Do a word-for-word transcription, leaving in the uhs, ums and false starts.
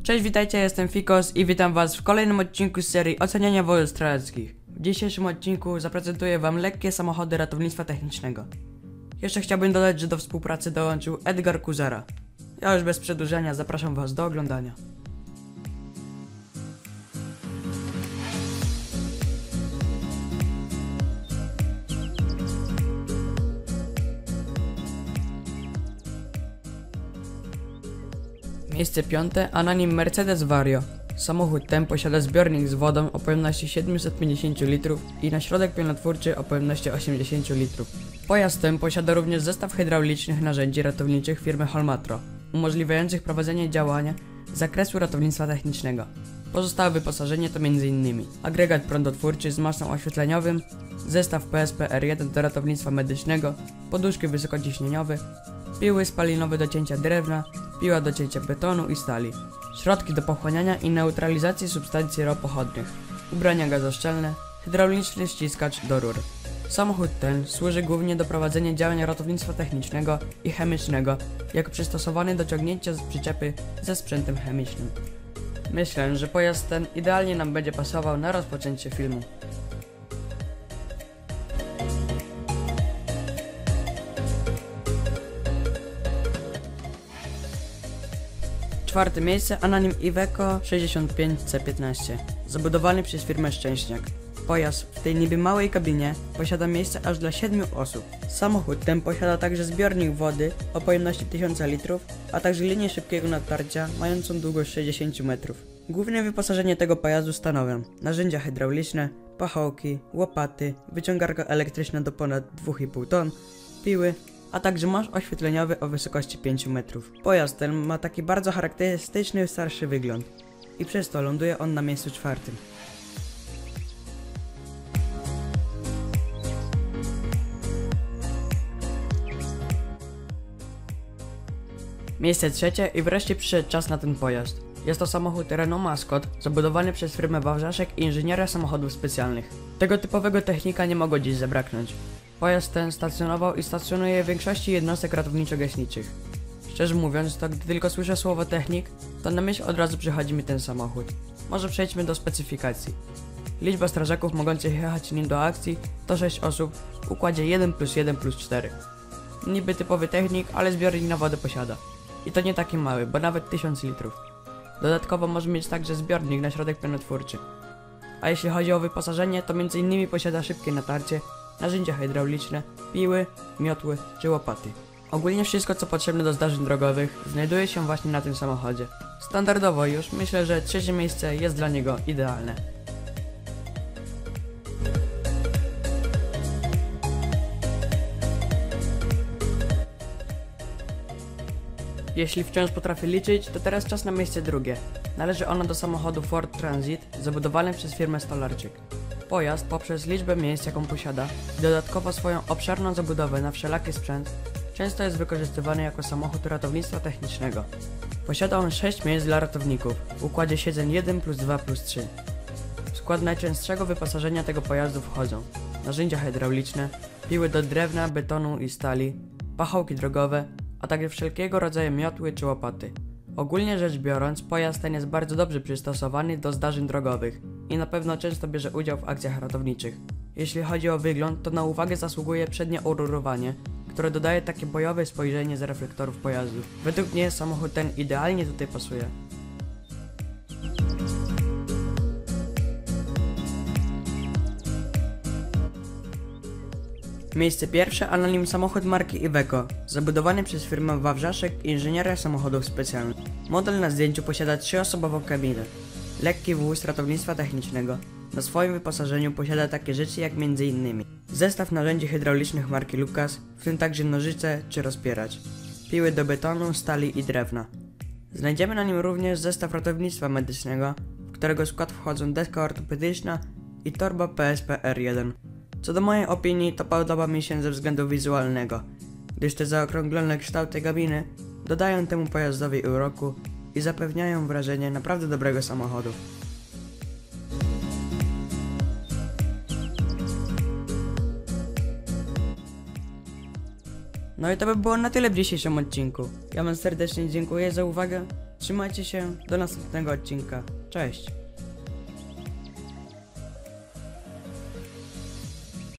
Cześć, witajcie, jestem Fikos i witam was w kolejnym odcinku z serii oceniania wojsk streleckich. W dzisiejszym odcinku zaprezentuję wam lekkie samochody ratownictwa technicznego. Jeszcze chciałbym dodać, że do współpracy dołączył Edgar Kuzara. Ja już bez przedłużenia zapraszam was do oglądania. Miejsce piąte, a na nim Mercedes Vario. Samochód ten posiada zbiornik z wodą o pojemności siedemset pięćdziesiąt litrów i na środek pienotwórczy o pojemności osiemdziesiąt litrów. Pojazd ten posiada również zestaw hydraulicznych narzędzi ratowniczych firmy Holmatro, umożliwiających prowadzenie działania z zakresu ratownictwa technicznego. Pozostałe wyposażenie to między innymi agregat prądotwórczy z masą oświetleniowym, zestaw P S P R jeden do ratownictwa medycznego, poduszki wysokociśnieniowe, piły spalinowe do cięcia drewna, piła do cięcia betonu i stali, środki do pochłaniania i neutralizacji substancji ropochodnych, ubrania gazoszczelne, hydrauliczny ściskacz do rur. Samochód ten służy głównie do prowadzenia działań ratownictwa technicznego i chemicznego, jako przystosowany do ciągnięcia z przyczepy ze sprzętem chemicznym. Myślę, że pojazd ten idealnie nam będzie pasował na rozpoczęcie filmu. Czwarte miejsce, a na nim Iveco sześćdziesiąt pięć C piętnaście, zabudowany przez firmę Szczęśniak. Pojazd w tej niby małej kabinie posiada miejsce aż dla siedmiu osób. Samochód ten posiada także zbiornik wody o pojemności tysiąc litrów, a także linię szybkiego natarcia mającą długość sześćdziesiąt metrów. Główne wyposażenie tego pojazdu stanowią narzędzia hydrauliczne, pachołki, łopaty, wyciągarka elektryczna do ponad dwóch i pół ton, piły, a także masz oświetleniowy o wysokości pięciu metrów. Pojazd ten ma taki bardzo charakterystyczny starszy wygląd i przez to ląduje on na miejscu czwartym. Miejsce trzecie i wreszcie przyszedł czas na ten pojazd. Jest to samochód Renault Mascot, zabudowany przez firmę Wawrzaszek i Inżynieria Samochodów Specjalnych. Tego typowego technika nie mogło dziś zabraknąć. Pojazd ten stacjonował i stacjonuje w większości jednostek ratowniczo-gaśniczych. Szczerze mówiąc, to gdy tylko słyszę słowo technik, to na myśl od razu przychodzi mi ten samochód. Może przejdźmy do specyfikacji. Liczba strażaków mogących jechać nim do akcji to sześć osób w układzie jeden plus jeden plus cztery. Niby typowy technik, ale zbiornik na wodę posiada. I to nie taki mały, bo nawet tysiąc litrów. Dodatkowo może mieć także zbiornik na środek pienotwórczy. A jeśli chodzi o wyposażenie, to między innymi posiada szybkie natarcie, narzędzia hydrauliczne, piły, miotły czy łopaty. Ogólnie wszystko, co potrzebne do zdarzeń drogowych, znajduje się właśnie na tym samochodzie. Standardowo już myślę, że trzecie miejsce jest dla niego idealne. Jeśli wciąż potrafię liczyć, to teraz czas na miejsce drugie. Należy ono do samochodu Ford Transit, zabudowany przez firmę Stolarczyk. Pojazd poprzez liczbę miejsc, jaką posiada, i dodatkowo swoją obszerną zabudowę na wszelaki sprzęt, często jest wykorzystywany jako samochód ratownictwa technicznego. Posiada on sześć miejsc dla ratowników, w układzie siedzeń jeden plus dwa plus trzy. W skład najczęstszego wyposażenia tego pojazdu wchodzą narzędzia hydrauliczne, piły do drewna, betonu i stali, pachołki drogowe, a także wszelkiego rodzaju miotły czy łopaty. Ogólnie rzecz biorąc, pojazd ten jest bardzo dobrze przystosowany do zdarzeń drogowych i na pewno często bierze udział w akcjach ratowniczych. Jeśli chodzi o wygląd, to na uwagę zasługuje przednie ururowanie, które dodaje takie bojowe spojrzenie z reflektorów pojazdu. Według mnie samochód ten idealnie tutaj pasuje. Miejsce pierwsze, a na nim samochód marki Iveco, zabudowany przez firmę Wawrzaszek i Inżynieria Samochodów Specjalnych. Model na zdjęciu posiada trzyosobową kabinę, lekki wóz ratownictwa technicznego. Na swoim wyposażeniu posiada takie rzeczy jak między innymi zestaw narzędzi hydraulicznych marki Lucas, w tym także nożyce czy rozpieracz, piły do betonu, stali i drewna. Znajdziemy na nim również zestaw ratownictwa medycznego, w którego skład wchodzą deska ortopedyczna i torba P S P R jeden. Co do mojej opinii, to podoba mi się ze względu wizualnego, gdyż te zaokrąglone kształty kabiny dodają temu pojazdowi uroku i zapewniają wrażenie naprawdę dobrego samochodu. No i to by było na tyle w dzisiejszym odcinku. Ja wam serdecznie dziękuję za uwagę. Trzymajcie się, do następnego odcinka. Cześć!